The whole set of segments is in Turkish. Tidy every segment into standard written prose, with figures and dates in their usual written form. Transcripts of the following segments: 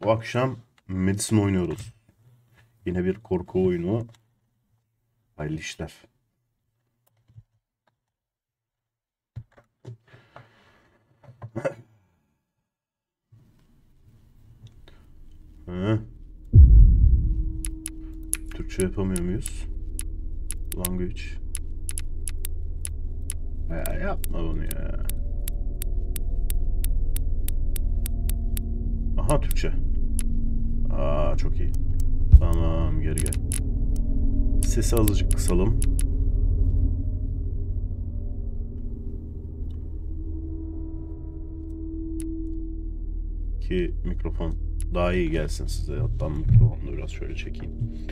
Bu akşam Medicine oynuyoruz. Yine bir korku oyunu. Hayırlı işler. Hı. Türkçe yapamıyor muyuz? Language. Ya yapma bunu ya. Aha Türkçe. Aa çok iyi. Tamam geri gel. Sesi azıcık kısalım. Ki mikrofon daha iyi gelsin size. Hatta mikrofonu biraz şöyle çekeyim.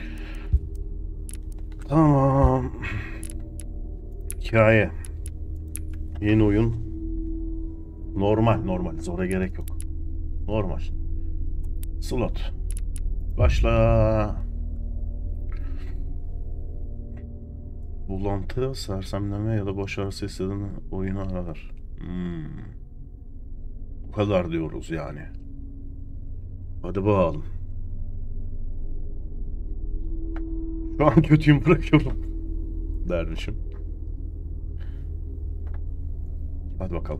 Tamam. Hikaye. Yeni oyun. Normal. Zora gerek yok. Normal. Slot. Başla. Bulantı, sersemleme ya da baş ağrısı hissedeni oyunu arar. Bu kadar diyoruz yani. Hadi bakalım. Şu an kötüyüm bırakıyorum dermişim. Hadi bakalım.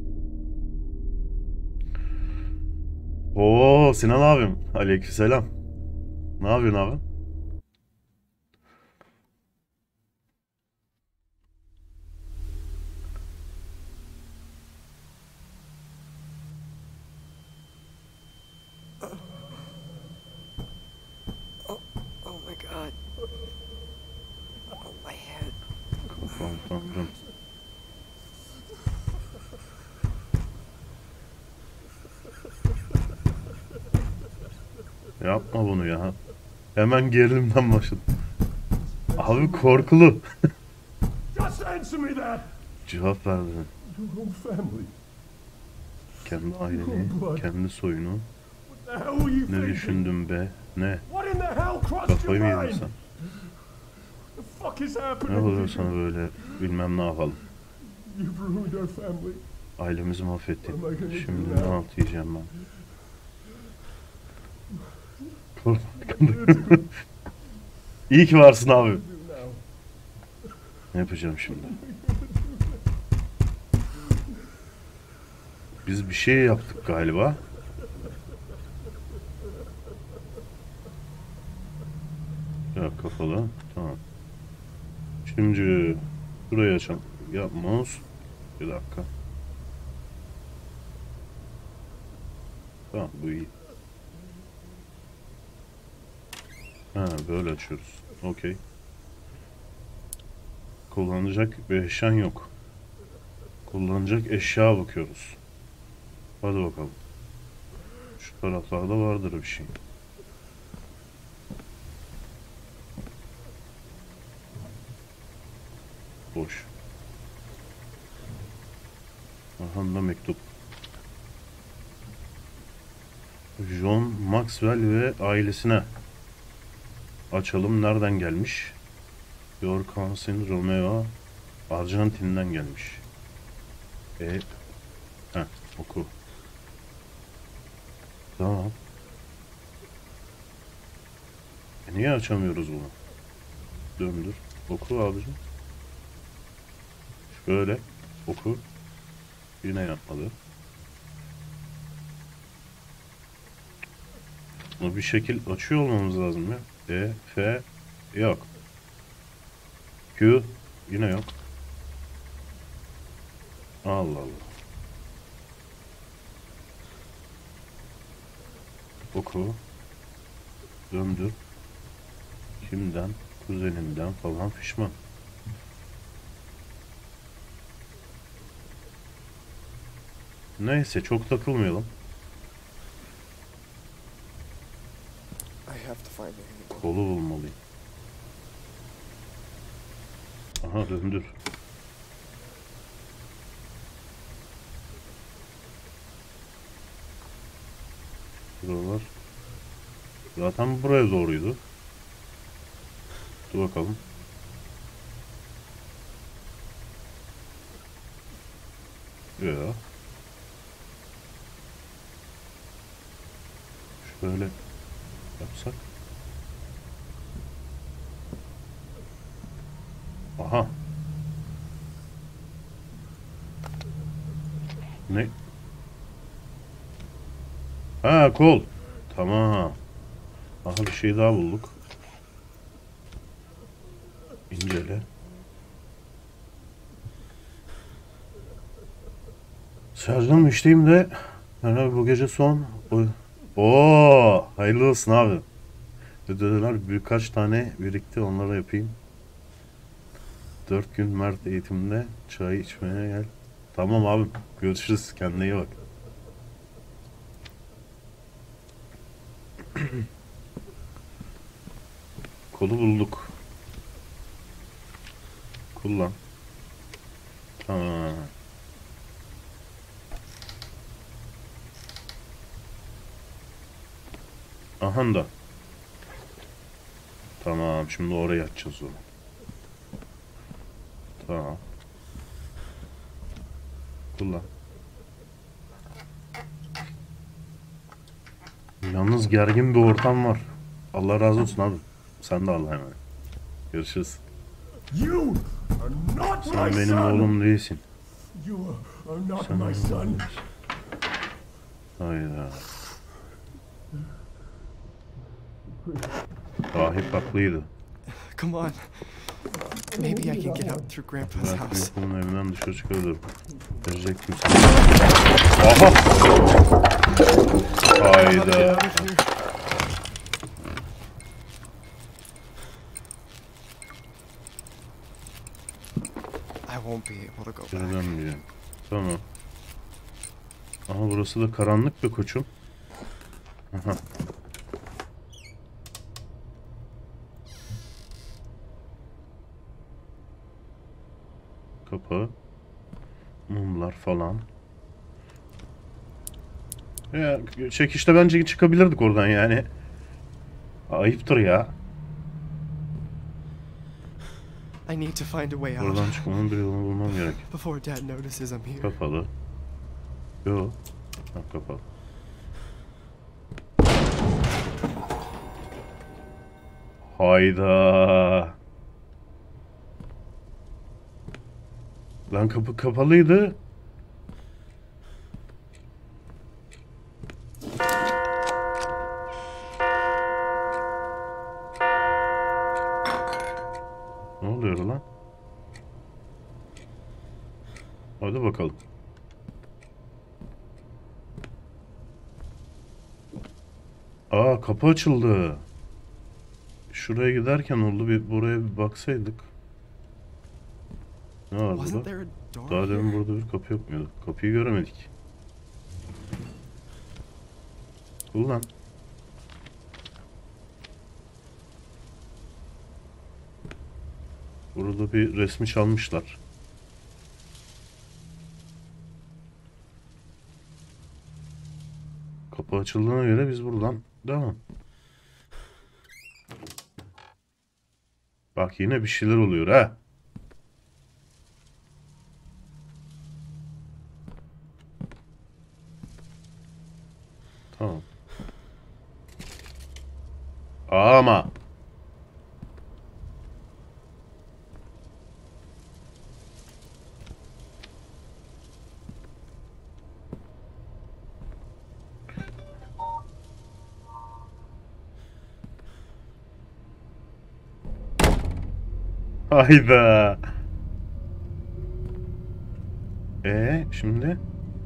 Oo Sinan abim. Aleykümselam. Ne yapıyorsun abi? Oh my God. Oh, my head. Kafam tanrım. Yapma bunu ya. Hemen gerilimden başladım. Abi korkulu. Just answer me that! Cevap verdi. Your whole family. Kendi aileni, kendi soyunu. What the hell were you Ne thinking? düşündün be? Ne? What in the hell crossed Kafayı your mı yedin mind? sen? The fuck is Ne happening oluyor to sana you? böyle bilmem ne yapalım. You've ruined our family. Ailemizi mahvettin. Şimdi ne halt yiyeceğim ben? İyi ki varsın abi. Do now. Ne yapacağım şimdi? Biz bir şey yaptık galiba. Ya kapalı. Tamam. Şimdi burayı açalım. Ya mouse. Bir dakika. Tamam bu iyi. Ha böyle açıyoruz. Okey. Kullanacak bir eşyan yok. Kullanacak eşya bakıyoruz. Hadi bakalım. Şu taraflarda vardır bir şey. Boş. Aha da mektup. John Maxwell ve ailesine. Açalım. Nereden gelmiş? Your cousin Romeo Arjantin'den gelmiş. Oku. Tamam. Niye açamıyoruz bunu? Döndür. Oku abicim. Şöyle. Oku. Yine yapmadı. Bunu bir şekil açıyor olmamız lazım ya. F yok. Q yine yok. Allah Allah. Oku. Döndür. Kimden? Kuzeninden falan pişman. Neyse çok takılmayalım. I have to find a Kolu bulmalıyım. Aha döndür. Buralar. Zaten buraya doğruydu. Dur bakalım. Ya. Böyle yapsak. Aha. Ne? Ha, kol. Tamam. Aha, bir şey daha bulduk. İncele. Sercan müşteriyim de herhalde bu gece son. Oo, hayırlı olsun abi. Dediler birkaç tane birikti, onları yapayım. 4 gün Mert eğitimde çay içmeye gel. Tamam abim, görüşürüz, kendine iyi bak. Kolu bulduk. Kullan. Tamam. Aha da. Tamam, şimdi oraya atacağız onu. Tamam. Kullan. Yalnız gergin bir ortam var. Allah razı olsun abi. Sen de Allah'a emanet. Görüşürüz. You are not Sen my benim son. oğlum değilsin. You are not Sen my benim son. oğlum değilsin. Hayda. Rahip haklıydı. Come on. Maybe I can get out through Grandpa's Ben house. büyükluğun evinden dışarı çıkardım. Verecek kimse. Aha! Hayda. I won't be able to go Geri back. dönmeyeceğim. Tamam. Aha, burası da karanlık be koçum. Aha. Kapı. Mumlar falan. Ya, çekişte bence çıkabilirdik oradan yani. Ayıptır ya. I need to find a way out Oradan çıkmanın bir yolunu bulmam gerek. before Dad notices I'm here. Kapalı. Yo. Ha, kapalı. Hayda. Lan kapı kapalıydı. Ne oluyor lan? Hadi bakalım. Aa, kapı açıldı. Şuraya giderken oldu, bir buraya bir baksaydık. Ne var Wasn't burada? there a door Daha demin here? burada bir kapı yok muydu? Kapıyı göremedik. Ulan. Burada bir resmi çalmışlar. Kapı açıldığına göre biz buradan devam. Bak, yine bir şeyler oluyor ha. Tamam. Ama. Hayda. Şimdi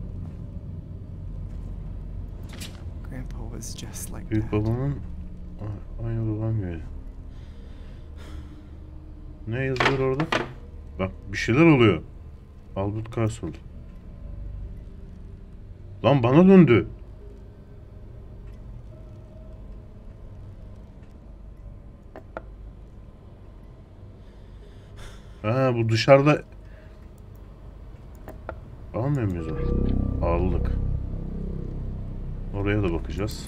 Grandpa was just like büyük that. babamın aynı babam gibi. Ne yazıyor orada? Bak, bir şeyler oluyor. Albert Castle. Lan bana döndü. Ha, bu dışarıda. Almıyor muyuz onu? Aldık. Oraya da bakacağız.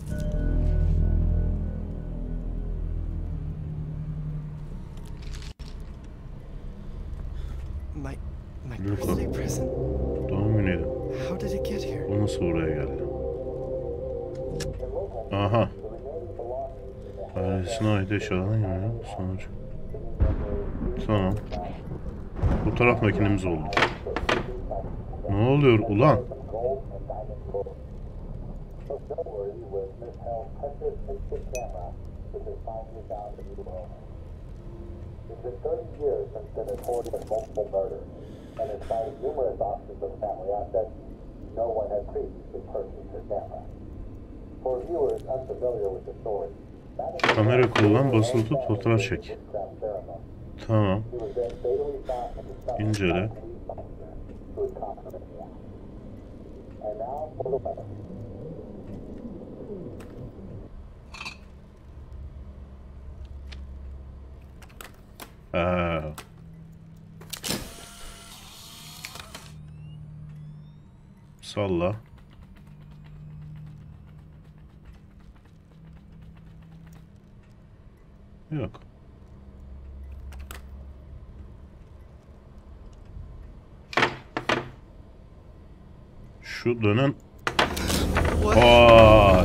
My Look up. birthday present? Doğum günüydü. How did it get here? O nasıl buraya geldi? Aha. Ailesine ait eşyalardan yani sonuç. Tamam. Fotoğraf makinemiz oldu. Ne oluyor ulan? It's been 30 years since the notorious multiple murders, and in spite of numerous auctions of family assets, no one had previously purchased her camera. For viewers unfamiliar with the story, Kamera kullan, basılı tut, fotoğraf çek. witchcraft ceremony. Tamam. He was then fatally shot in the stomach by a İncele. police officer who had complimented him. And now for the weather. Ha. Salla. Yok. Şu dönen... Vay.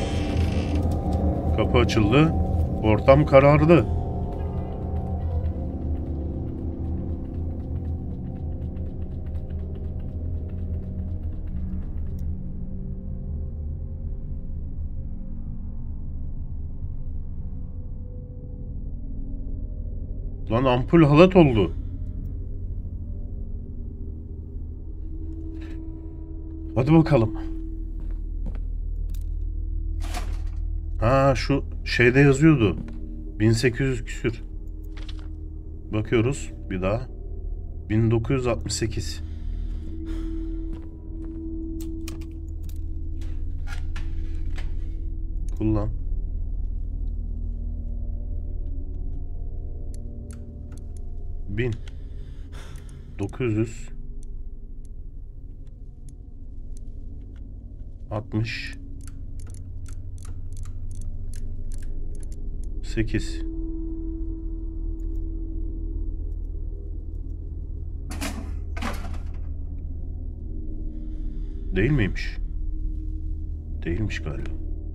Kapı açıldı. Ortam karardı. Lan ampul halat oldu. Hadi bakalım. Ha şu şeyde yazıyordu. 1800 küsür. Bakıyoruz bir daha. 1968. Kullan. Bin. 900. 60. 8. Değil miymiş? Değilmiş galiba.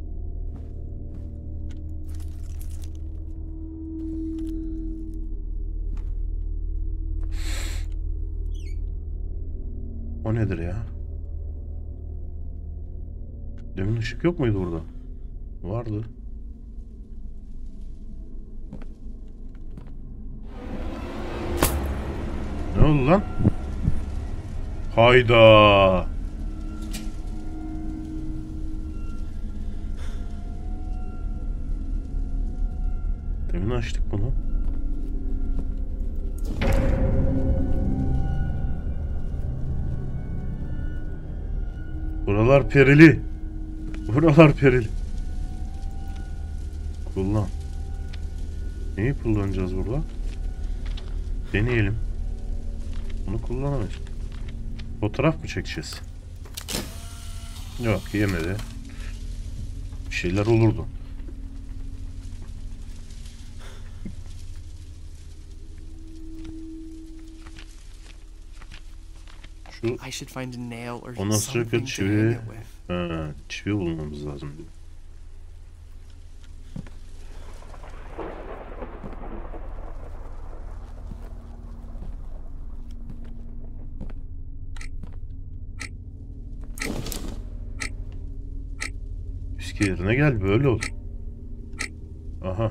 O nedir ya? Demin ışık yok muydu burada? Vardı. Ne oldu lan? Hayda. Demin açtık bunu. Buralar perili. Buralar perili. Kullan. Neyi kullanacağız burada? Deneyelim. Bunu kullanamayız. Fotoğraf mı çekeceğiz? Yok, yemedi. Bir şeyler olurdu. Şu I should find a nail or ona something sürekli to çivi, hang it with. çivi bulmamız lazım diyor. Eski yerine gel, böyle ol. Aha.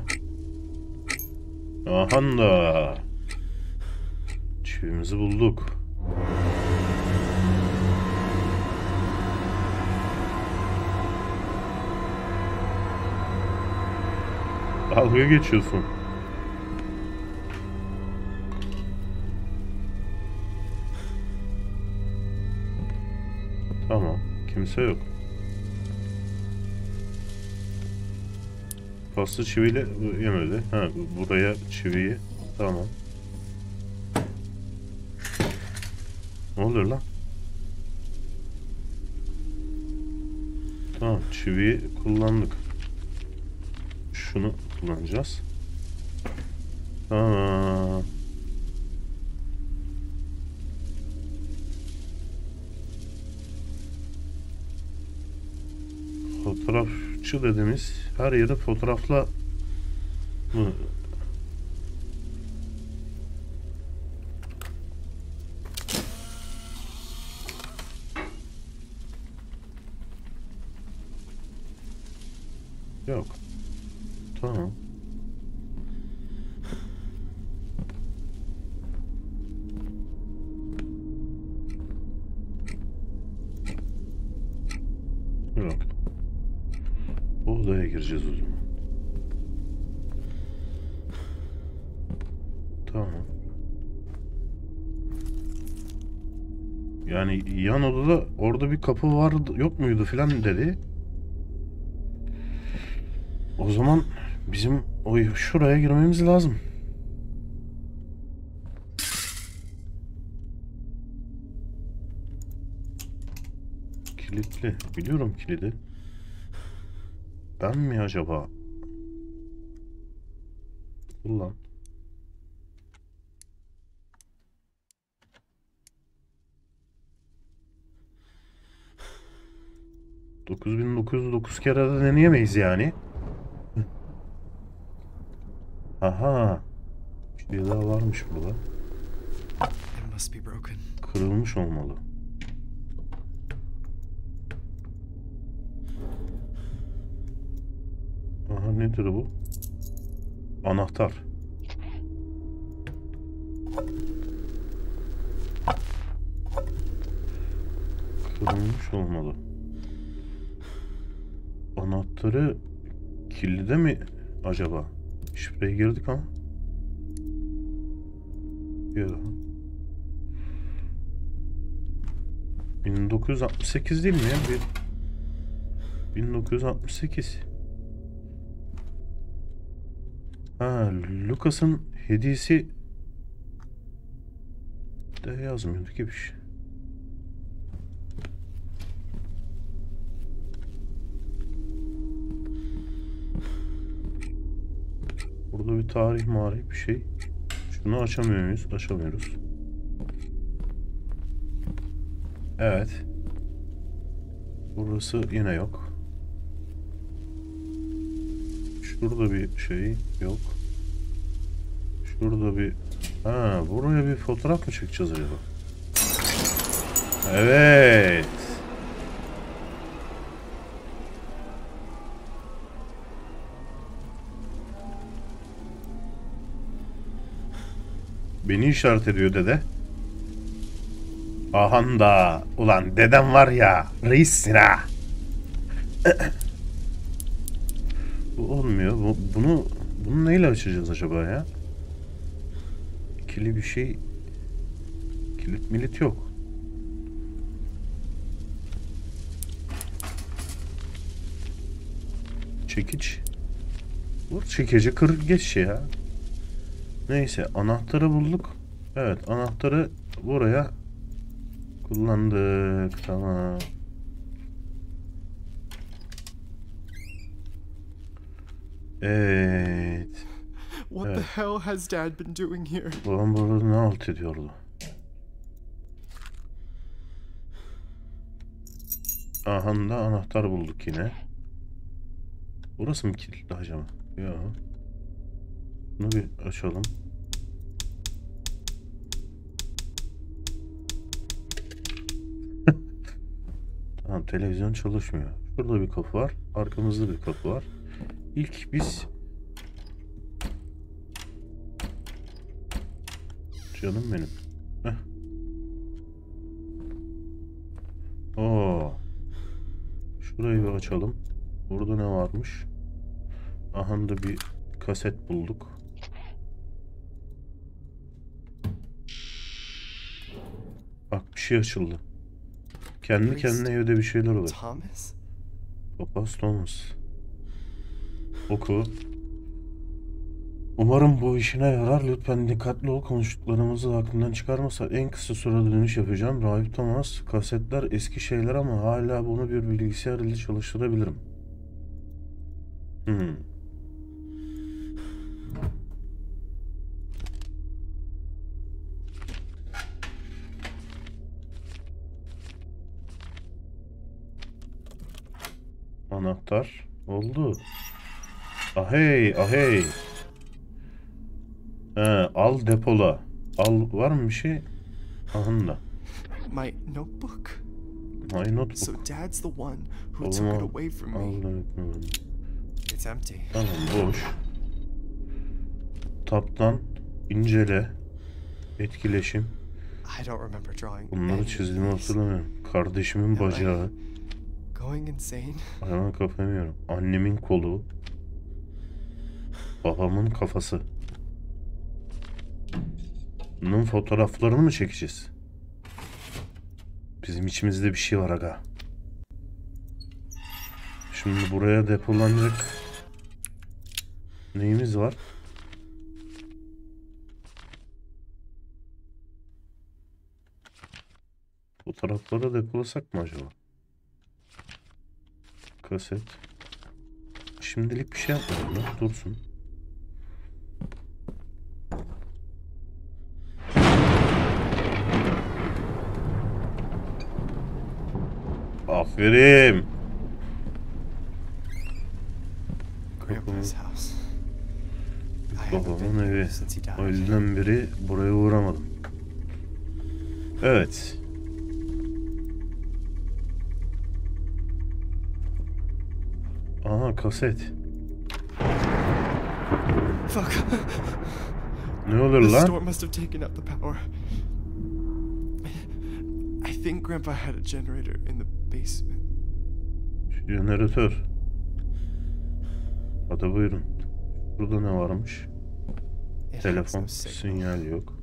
Ahan da. Çivimizi bulduk. Dalga geçiyorsun. Tamam. Kimse yok. Paslı çiviyle yemedi. Ha, buraya çiviyi. Tamam. Ne oluyor lan? Tamam, çiviyi kullandık. Şunu kullanacağız. Tamam. Fotoğraf fotoğrafçı dediğimiz her yeri fotoğrafla mı? Yok. Tamam. Yok. Bu odaya gireceğiz o zaman. Tamam. Yani yan odada orada bir kapı vardı, yok muydu filan dedi. O zaman bizim şuraya girmemiz lazım. Kilitli. Biliyorum kilidi. Ben mi acaba? Ulan. ...9909 kere de deneyemeyiz yani. Aha. Bir şey daha varmış burada. It must be broken. Kırılmış olmalı. Aha, nedir bu? Anahtar. Kırılmış olmalı. Anahtarı kilide mi acaba? Şifreye girdik ama. Ya. 1968 değil mi ya? 1968. Ha, Lucas'ın hediyesi de yazmıyordu ki bir şey. Burada bir tarih marih bir şey. Şunu açamıyor muyuz? Açamıyoruz. Evet. Burası yine yok. Şurada bir şey yok. Şurada bir... Ha, buraya bir fotoğraf mı çekeceğiz acaba? Evet. Beni işaret ediyor dede. Ahan da. Ulan dedem var ya. Reissin ha. Bu olmuyor. Bunu neyle açacağız acaba ya? İkili bir şey. Kilit milit yok. Çekiç. Bu çekici kır geç ya. Neyse, anahtarı bulduk. Evet, anahtarı buraya kullandık. Tamam. Evet. What the hell has Dad been doing here? Babam burada ne halt ediyordu? Aha da anahtar bulduk yine. Burası mı kilitli acaba? Ya. Bunu bir açalım. Tamam, televizyon çalışmıyor. Şurada bir kapı var. Arkamızda bir kapı var. İlk biz... Canım benim. Heh. Oo. Şurayı bir açalım. Burada ne varmış? Aha da bir kaset bulduk. Bak, bir şey açıldı. Kendi kendine evde bir şeyler oluyor. Thomas? Papaz Thomas. Oku. Umarım bu işine yarar. Lütfen dikkatli ol. Konuştuklarımızı aklından çıkarmasa en kısa sürede dönüş yapacağım. Rahip Thomas. Kasetler eski şeyler ama hala bunu bir bilgisayar ile çalıştırabilirim. Anahtar. Oldu. Ahey, ahey. Al depola. Al, var mı bir şey? Ahında. My notebook. My notebook. So Dad's the one who Oğlum took it al. away from Al, me. al. It's empty. Tamam, boş. Taptan incele. Etkileşim. I don't remember drawing Bunları any çizdiğimi of these. hatırlamıyorum. Kardeşimin bacağı. Going insane? Ayağına kafamıyorum. Annemin kolu. Babamın kafası. Bunun fotoğraflarını mı çekeceğiz? Bizim içimizde bir şey var aga. Şimdi buraya depolanacak neyimiz var? Fotoğrafları depolasak mı acaba? Kaset. Şimdilik bir şey yapmadım da dursun. Aferin. Grandpa's house. I haven't been Babamın here evi. since he died. O yüzden beri buraya uğramadım. Evet. Aha, kaset. Fuck. Ne olur The lan? storm must have taken out the power. I think Grandpa had a generator in the basement. Jeneratör. Hadi buyurun. Burada ne varmış? It has Telefon, no signal. sinyal yok.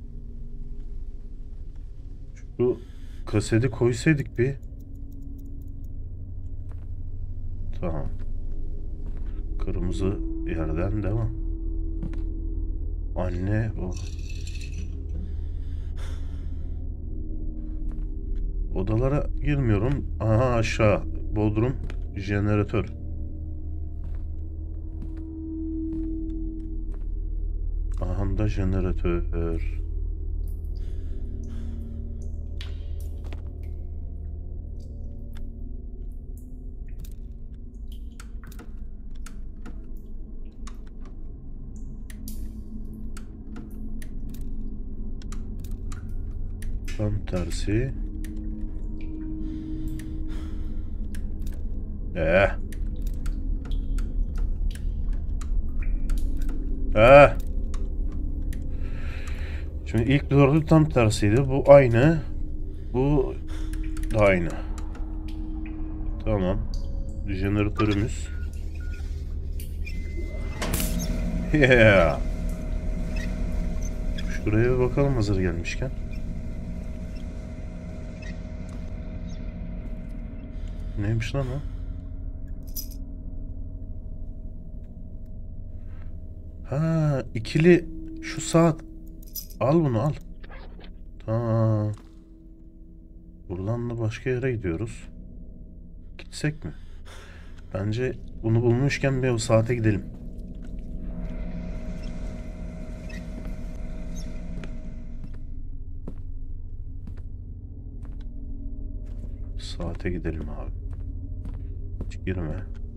Şu kaseti koysaydık bir. Tamam. Kırmızı yerden devam. Anne, o. Odalara girmiyorum. Aha, aşağı. Bodrum, jeneratör. Aha da jeneratör. Tam tersi. Eh. Şimdi ilk dördü tam tersiydi. Bu aynı. Bu da aynı. Tamam. Jeneratörümüz. Yeah. Şuraya bir bakalım hazır gelmişken. Neymiş lan o? Ha, ikili şu saat. Al bunu, al. Tamam. Buradan da başka yere gidiyoruz. Gitsek mi? Bence bunu bulmuşken bir o saate gidelim. Saate gidelim abi. Hiç girme.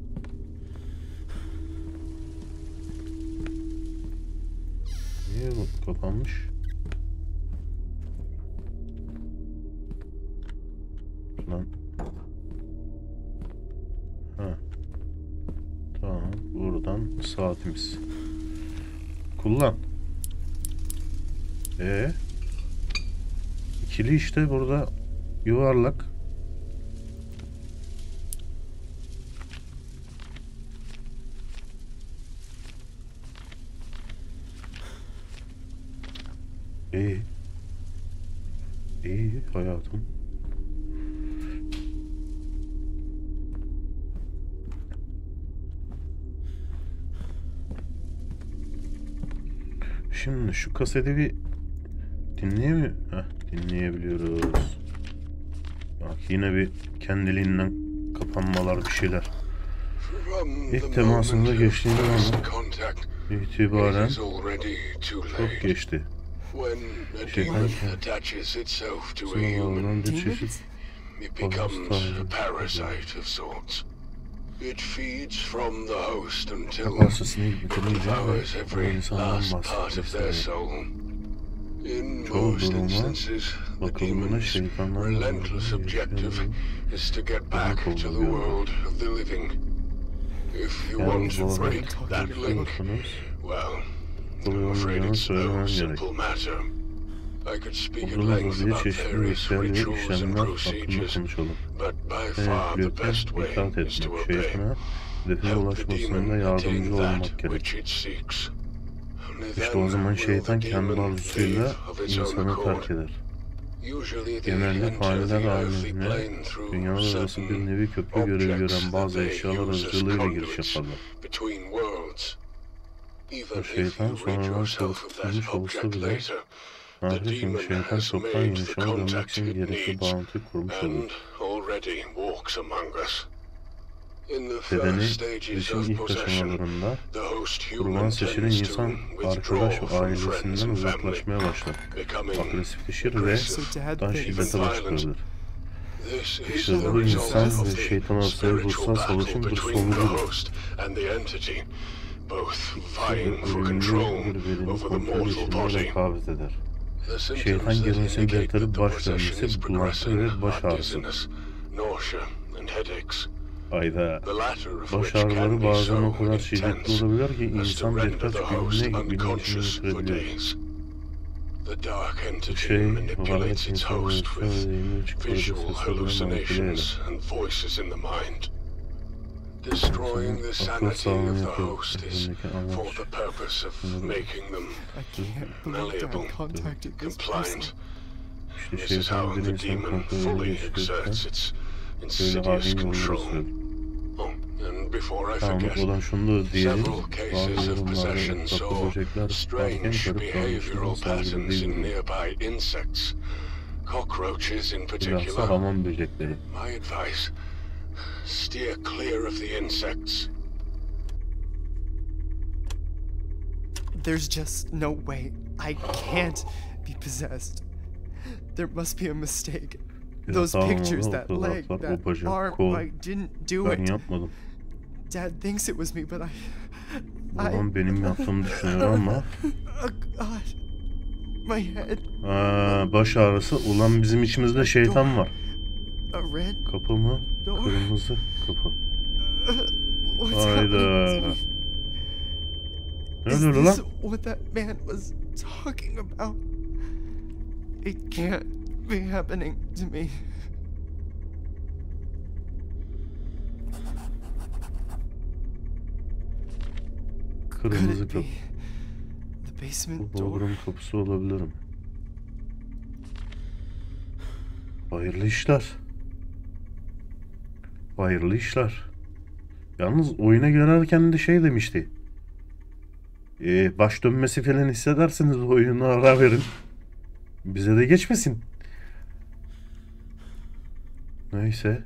Niye bu kapanmış? Lan. Ha. Tamam. Buradan saatimiz. Kullan. İkili işte burada yuvarlak. İyi hayatım. Şimdi şu kaseti bir dinleyebiliyoruz. Bak yine bir kendiliğinden kapanmalar bir şeyler. İlk temasında geçtiğimiz andan itibaren çok geçti. Şeytan sınavlarından bir çeşit it becomes a parasite of sorts. It feeds from the host until Parçasını bitirince devours o every insandan last part bahsetmek of their istedim. soul. In Çoğu most duruma instances, the bakıldığında demon's şeytanlarla relentless birlikte objective yaşayanların is to get back to the world of the living. If you eğer want to bu arada break that link, konuşuyorsanız well, kolay I'm afraid olmayacağını it's no söylemem gerek. simple matter. I could speak at Uzun length uzadıya about çeşitli various ritüel ve rituals and işlemler hakkında procedures, konuşalım. but by far the Flörte best way itaat is to etmek, obey. şeytana hedefine Help the ulaşmasında demon yardımcı attain that olmak gerek. which it seeks. Only İşte then o zaman will şeytan the kendi demon arzusuyla leave of its own insanı accord. terk eder. Usually they Genelde enter faniler the earthly alemine plane through dünyalar arası bir certain nevi köprü görevi objects gören bazı that they eşyalar use as aracılığıyla giriş conduits yaparlar. between worlds. Even Bu if şeytan you rid sonradan yourself of that kurtulmuş olsa object bile later, the maalesef demon şeytan has çoktan made the yaşama dönmek contact için it gerekli needs bağlantıyı kurmuş and olur. already walks among us. In the Bedeni first stages ilişkin of ilk possession, aşamalarında the host kurulan human seçilen tends to insan withdraw arkadaş ve from friends ailesinden and family, uzaklaşmaya başlar. becoming Agresifleşir ve aggressive, So Dad, daha they- şiddete başvurulur. This is İşte the bu result insan of ve the şeytan arası spiritual ruhsal battle savaşın bir between the sonucudur. host and the entity, both vying for Ölümlü control bir bedenin over the kontrolü mortal içinde body. rekabet eder. The Şeytan symptoms that gerilmesi indicate belirtileri that the baş possession dönmesi, is bulantı progressing ve baş are ağrısı. dizziness, nausea, and headaches. Ayda. The latter of Baş which can ağrıları be bazen o so kadar şiddetli intense olabilir ki as to insan render birkaç the host günlüğüne unconscious bilincini for yitirebiliyor. days. The dark Bu entity şey, manipulates varlık its insanı host with söylediğini çıkardığı visual seslerle manipüle eder. hallucinations and voices in the mind. Destroying the Akıl sanity sağlığını of the yapıyor. host is Elindeki for amaç. the purpose of making them I can't believe malleable, Dad contacted this person. compliant. İşte This is şeytan how bir the insan demon kontrolünü fully geçirirken exerts its böyle insidious hain yolları control. sürüyor. Oh, and before I Tamam, forget, unutmadan şunu da diyelim. several cases Bazı of yorumlarda possession tatlı saw böcekler varken strange garip behavioral davranışların patterns in sergilediği nearby insects, cockroaches in bilhassa particular. hamam böcekleri. My advice, steer clear of the insects. There's just no way. I can't be possessed. There must be a mistake. Ya Those tamam, pictures, o that fotoğraflar, leg, o that bacak, arm, kol. I didn't do Ben it. yapmadım. Dad thinks it was me, but I... Babam benim yaptığımı düşünüyor ama Oh God. My head. baş ağrısı. Ulan bizim içimizde şeytan var. A red Kapı mı? door. Kırmızı kapı. What's Hayda. happening to me? Ne Is oluyor this lan? what that man was talking about? It can't be happening to me. Could Kırmızı it kapı. be the basement Bu door? bodrum kapısı olabilirim. Hayırlı işler. Hayırlı işler. Yalnız oyuna girerken de şey demişti. Baş dönmesi falan hissederseniz oyunu ara verin. Bize de geçmesin. Neyse.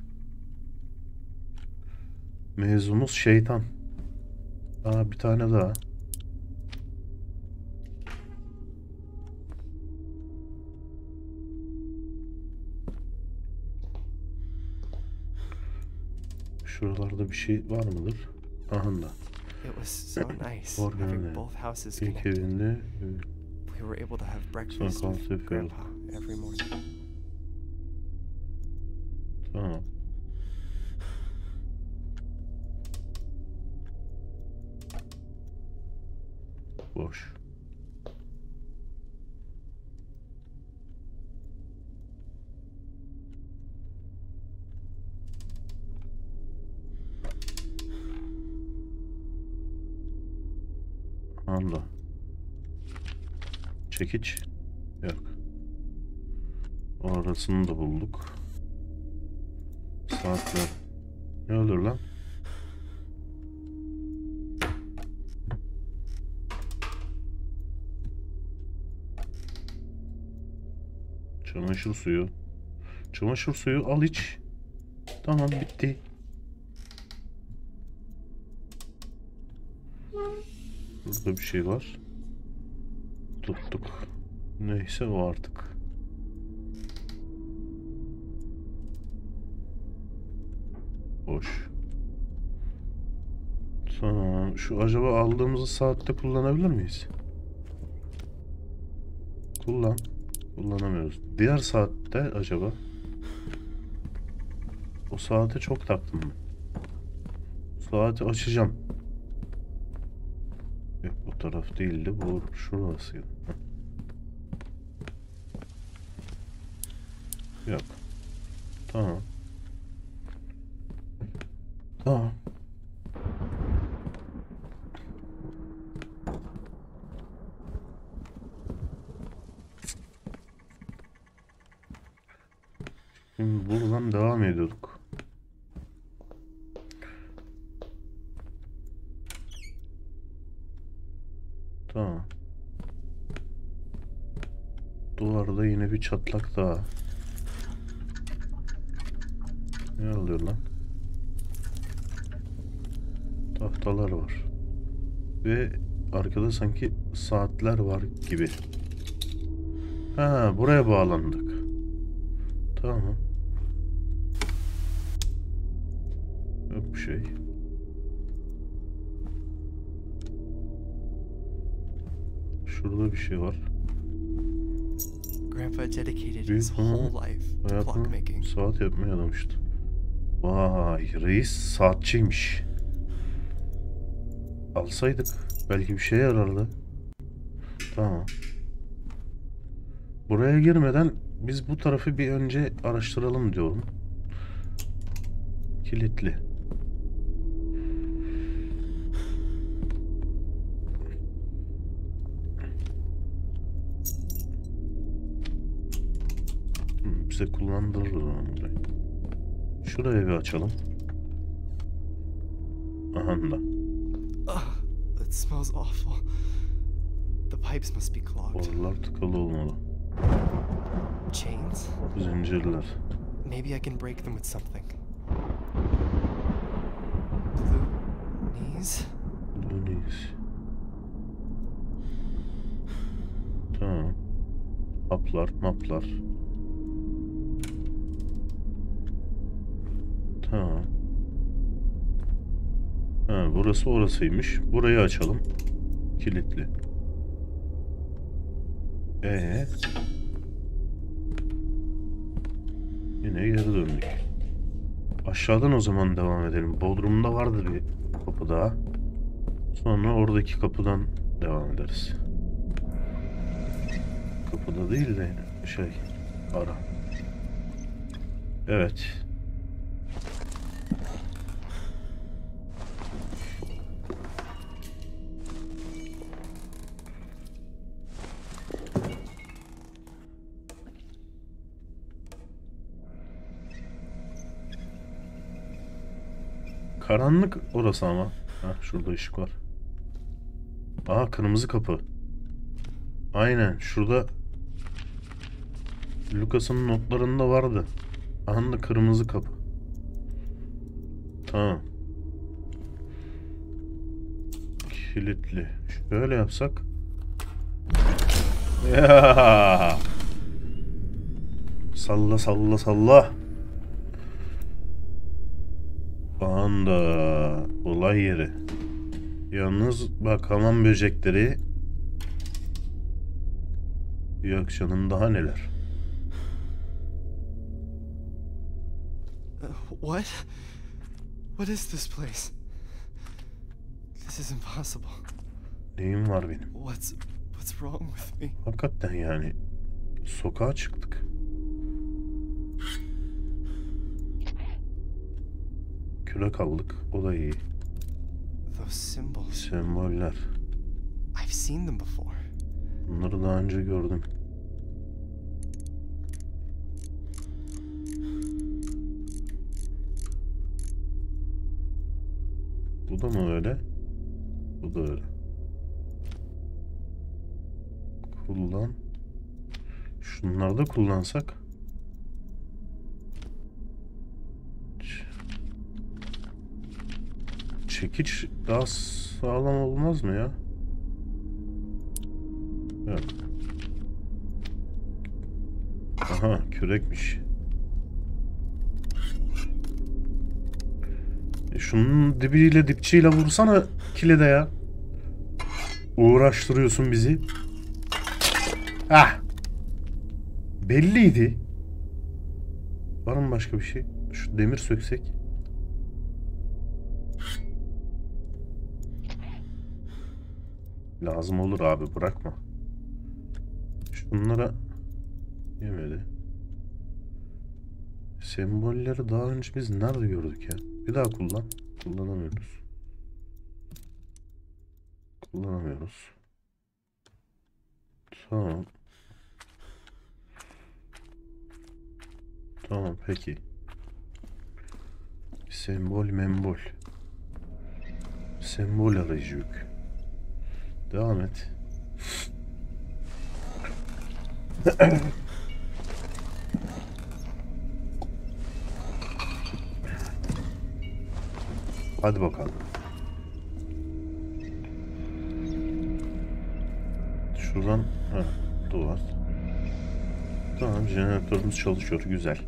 Mevzumuz şeytan. Bir tane daha. Şuralarda bir şey var mıdır? Aha da. It was so nice Organ having ne? both houses İlk connected. evinde We were able to have breakfast kahvaltı with yapıyoruz. Grandpa every morning. tamam. Boş. Anda. Çekiç. Yok. Orasını da bulduk. Saatler. Ne olur lan? Çamaşır suyu. Çamaşır suyu al iç. Tamam bitti. Burada bir şey var. Tuttuk. Neyse o artık. Boş. Tamam. Şu acaba aldığımızı saatte kullanabilir miyiz? Kullanamıyoruz. Diğer saatte acaba? O saate çok taktım ben. Saati açacağım. Yok, bu taraf değildi. Bu şurasıydı. Yok. Tamam. Tamam. Şimdi buradan devam ediyorduk. Tamam. Duvarda yine bir çatlak daha. Ne oluyor lan? Tahtalar var. Ve arkada sanki saatler var gibi. Ha, buraya bağlandık. Tamam. Yok bir şey. Şurada bir şey var. Grandpa dedicated Büyük his ihtimalle whole life to hayatını clockmaking. saat yapmaya adamıştı. Vay, reis saatçiymiş. Alsaydık belki bir şeye yarardı. Tamam. Buraya girmeden biz bu tarafı bir önce araştıralım diyorum. Kilitli. Bize kullandırır o zaman burayı. Şurayı bir açalım. Aha da. Ugh, it smells awful. The pipes must be clogged. Borular tıkalı olmalı. Chains? Zincirler. Maybe I can break them with something. Blue knees? Dönüyoruz. Tamam. Haplar, maplar. Tamam. Ha, burası orasıymış. Burayı açalım. Kilitli. Yine geri döndük. Aşağıdan o zaman devam edelim. Bodrum'da vardı bir kapı daha. Sonra oradaki kapıdan devam ederiz. Kapıda değil de ara. Evet. Karanlık orası ama. Heh, şurada ışık var. Aa, kırmızı kapı. Aynen şurada Lucas'ın notlarında vardı. Aha da kırmızı kapı. Tamam. Kilitli. Şöyle yapsak. Ya. Salla salla salla. Anda olay yeri. Yalnız bak, hamam böcekleri. Yok canım, daha neler. What? What is this place? This is impossible. Neyim var benim? What's wrong with me? Hakikaten yani. Sokağa çıktık. Kürek aldık. O da iyi. Those symbols. Semboller. I've seen them before. Bunları daha önce gördüm. Bu da mı öyle? Bu da öyle. Kullan. Şunları da kullansak. Çekiç daha sağlam olmaz mı ya? Yok. Aha, kürekmiş. Şunun dibiyle dipçiyle vursana kilide ya. Uğraştırıyorsun bizi. Ah. Belliydi. Var mı başka bir şey? Şu demir söksek. Lazım olur abi, bırakma. Şunlara yemedi. Sembolleri daha önce biz nerede gördük ya? Bir daha kullan. Kullanamıyoruz. Kullanamıyoruz. Tamam. Tamam peki. Sembol membol. Sembol arayıcı yük. Devam et. Hadi bakalım. Şuradan duvar. Tamam, jeneratörümüz çalışıyor, güzel.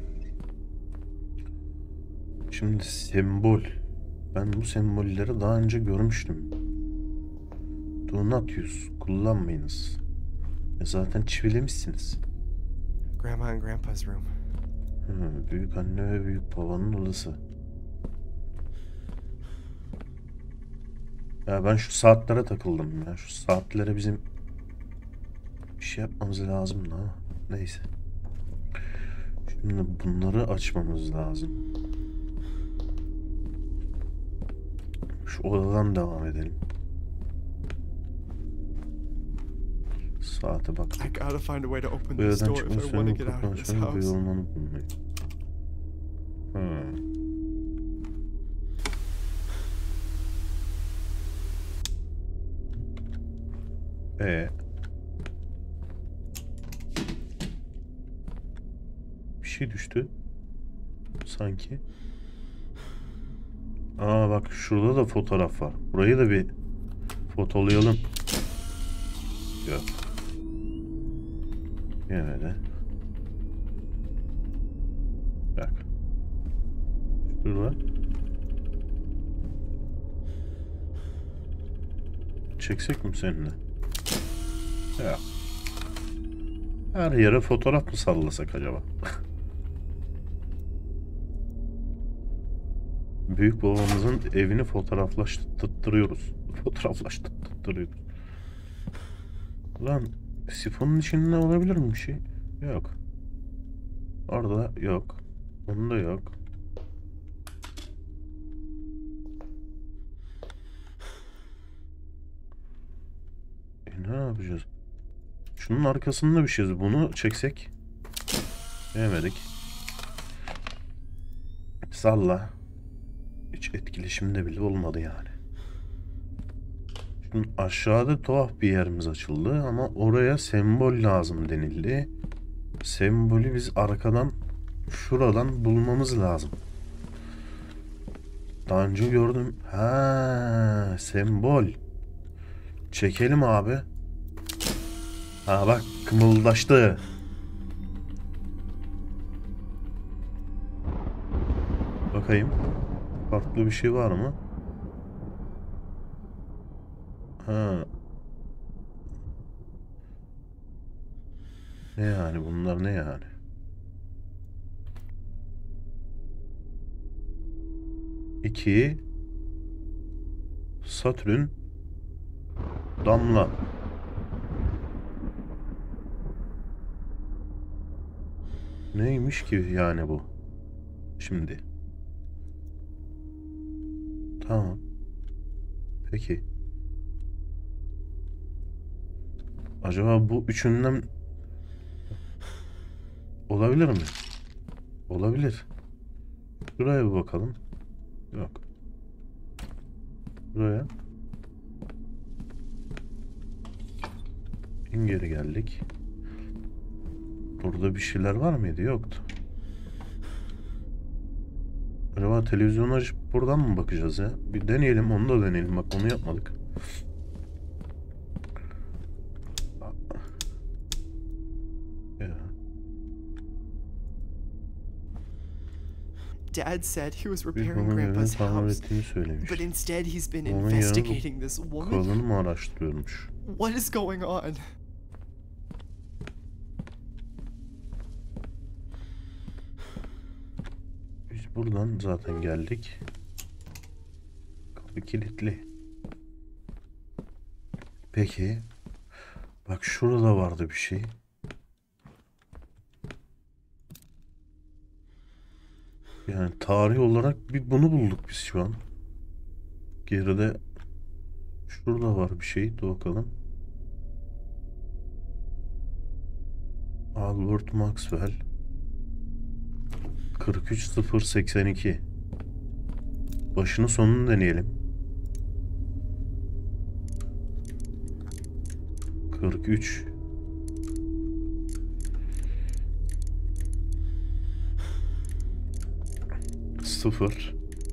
Şimdi sembol. Ben bu sembolleri daha önce görmüştüm. Do not use. Kullanmayınız. Zaten çivilemişsiniz. Grandma and Grandpa's room. Büyük anne ve büyük babanın odası. Ya ben şu saatlere takıldım ya. Şu saatlere bizim bir şey yapmamız lazım da. Neyse. Şimdi bunları açmamız lazım. Şu odadan devam edelim. Saate bak. I gotta find a way to open Bu this yerden door if çıkma I want to süreni get out of kapıdan this sonra bir house. olmanı bulmayı. Bir şey düştü. Sanki. Aa bak, şurada da fotoğraf var. Burayı da bir fotolayalım. Yok. Yine de. Bak. Şurada. Çeksek mi seninle? Ya. Her yere fotoğraf mı sallasak acaba? Büyük babamızın evini fotoğraflaştırıyoruz. Fotoğraflaştırıyoruz. Lan sifonun içinde olabilir mi bir şey? Yok. Orada yok. Onda yok. Ne yapacağız? Şunun arkasında bir şey. Bunu çeksek. Yemedik. Salla. Hiç etkileşimde bile olmadı yani. Şimdi aşağıda tuhaf bir yerimiz açıldı ama oraya sembol lazım denildi. Sembolü biz arkadan şuradan bulmamız lazım. Daha önce gördüm. Ha, sembol. Çekelim abi. Ha bak, kımıldaştı. Bakayım. Farklı bir şey var mı? Ha. Ne yani bunlar, ne yani? İki. Satürn. Damla. Neymiş ki yani bu? Şimdi. Tamam. Peki. Acaba bu üçünden olabilir mi? Olabilir. Şuraya bir bakalım. Yok. Buraya. Geri geldik. Burada bir şeyler var mıydı? Yoktu. Acaba televizyonu açıp buradan mı bakacağız ya? Bir deneyelim, onu da deneyelim. Bak, onu yapmadık. Dad said he was Bir repairing bunun evini Grandpa's tamir house, ettiğini söylemiş. but instead he's been Onun yanı investigating this woman. kadını mı araştırıyormuş? What is going on? Biz buradan zaten geldik. Kapı kilitli. Peki. Bak şurada vardı bir şey. Yani tarih olarak bir bunu bulduk biz şu an. Geride şurada var bir şey. Dur bakalım. Albert Maxwell 43082. Başını sonunu deneyelim. 43 0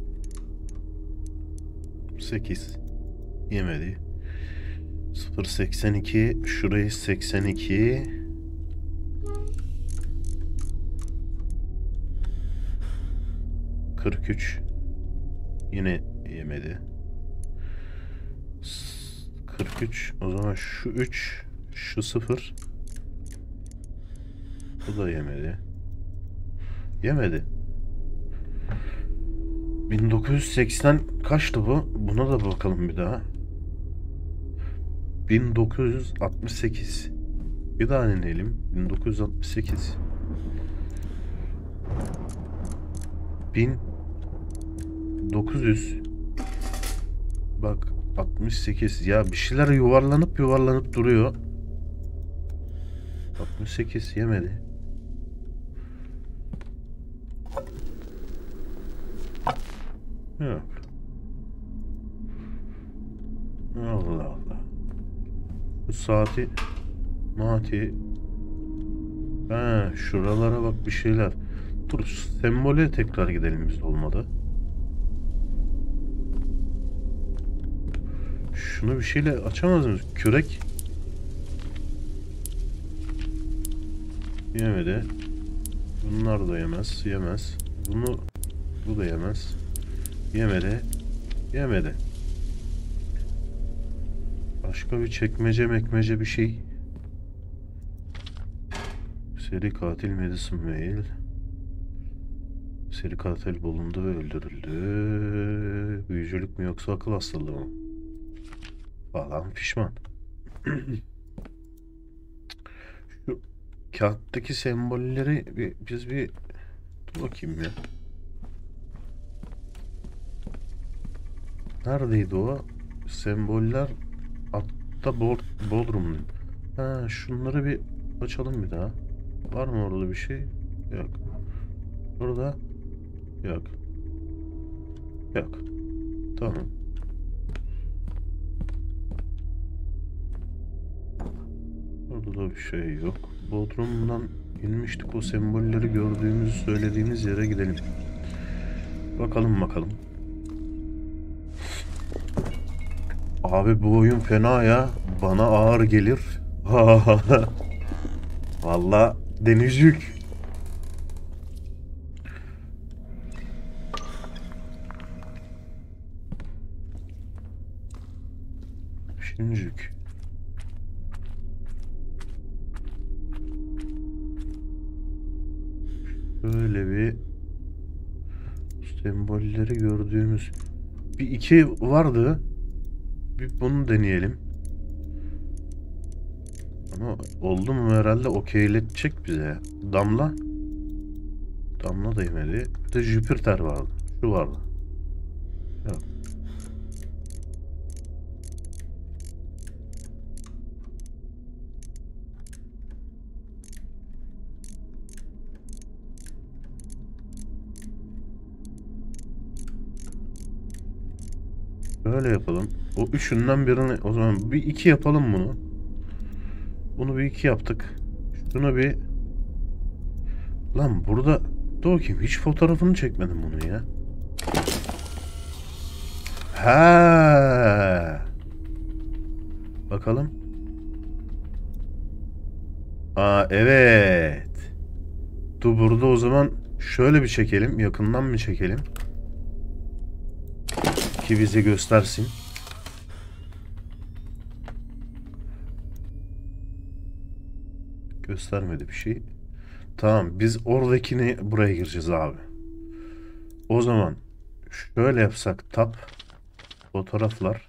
8 yemedi. 082 şurayı 82 43 yine yemedi. 43 o zaman şu 3 şu 0 bu da yemedi. Yemedi. 1980 kaçtı bu? Buna da bakalım bir daha. 1968. Bir daha deneyelim. 1968. 1900. Bak 68. Ya bir şeyler yuvarlanıp duruyor. 68 yemedi. Yok. Allah Allah. Bu saati Mati. Ha, şuralara bak bir şeyler. Dur sembole tekrar gidelim biz olmadı. Şunu bir şeyle açamaz mıyız? Kürek. Yemedi. Bunlar da yemez. Yemez. Bu da yemez. Yemedi. Yemedi. Başka bir çekmece mekmece bir şey. Seri katil Madison Mail. Seri katil bulundu ve öldürüldü. Büyücülük mü yoksa akıl hastalığı mı? Falan pişman. Şu kağıttaki sembolleri biz bir dur bakayım ya. Neredeydi o? Semboller altta Bodrum. Ha, şunları bir açalım bir daha. Var mı orada bir şey? Yok. Burada yok. Yok. Tamam. Orada da bir şey yok. Bodrum'dan inmiştik. O sembolleri gördüğümüzü söylediğimiz yere gidelim. Bakalım. Abi bu oyun fena ya. Bana ağır gelir. Vallahi denizcük. Şimdicik. Böyle bir sembolleri gördüğümüz bir iki vardı. Bir bunu deneyelim. Ama oldu mu herhalde okeyletecek bize. Damla da yemedi. Bir de Jüpiter vardı. Şu vardı. Yok. Böyle yapalım. O üçünden birini o zaman bir iki yapalım bunu. Bunu bir iki yaptık. Şunu bir lan burada dur bakayım hiç fotoğrafını çekmedim bunu ya. Ha. Bakalım. Aa evet. Dur burada o zaman Şöyle bir çekelim. Yakından mı çekelim? Ki bize göstersin. Göstermedi bir şey. Tamam, biz oradakini buraya gireceğiz abi. O zaman şöyle yapsak, tab, fotoğraflar,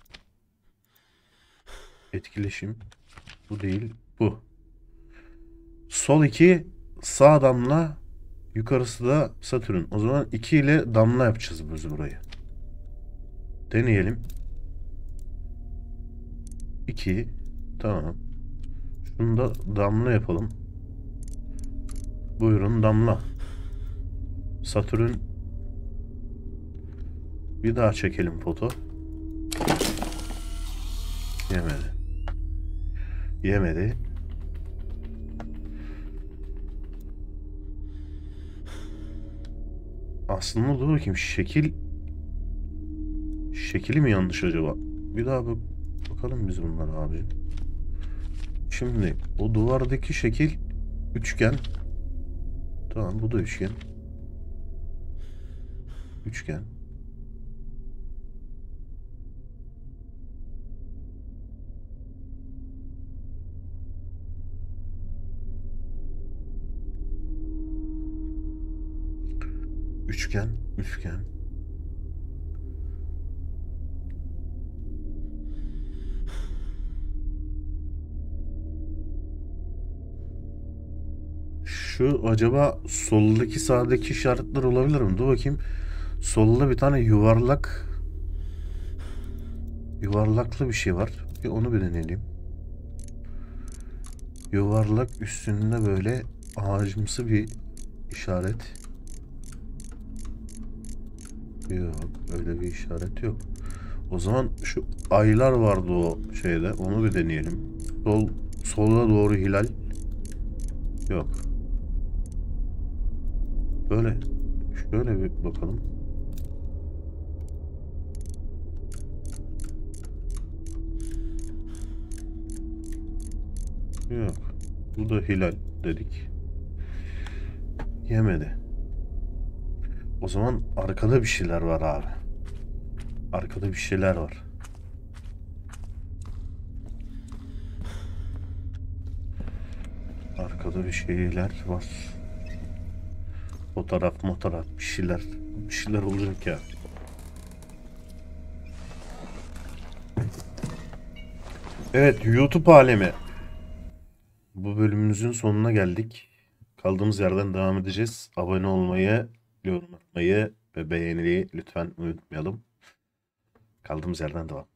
etkileşim, bu değil, bu. Sol 2, sağ damla, yukarısı da Satürn. O zaman 2 ile damla yapacağız biz burayı. Deneyelim. 2, tamam. Şunu da damla yapalım. Buyurun damla. Satürn. Bir daha çekelim foto. Yemedi. Yemedi. Aslında dur bakayım, şekili mi yanlış acaba? Bir daha bakalım biz bunlara abi. Şimdi o duvardaki şekil üçgen. Tamam, bu da üçgen. Üçgen. Üçgen, üçgen. Şu acaba soldaki sağdaki işaretler olabilir mi? Dur bakayım. Solda bir tane yuvarlaklı bir şey var. Bir onu bir deneyelim. Yuvarlak, üstünde böyle ağacımsı bir işaret. Yok, öyle bir işaret yok. O zaman şu aylar vardı o şeyde. Onu bir deneyelim. Sola doğru hilal. Yok. Böyle. Şöyle bir bakalım. Yok. Bu da hilal dedik. Yemedi. O zaman arkada bir şeyler var abi. Arkada bir şeyler var. Arkada bir şeyler var. Fotoğraf, bir şeyler olacak ya. Evet, YouTube alemi. Bu bölümümüzün sonuna geldik. Kaldığımız yerden devam edeceğiz. Abone olmayı, yorum atmayı ve beğeniyi lütfen unutmayalım. Kaldığımız yerden devam.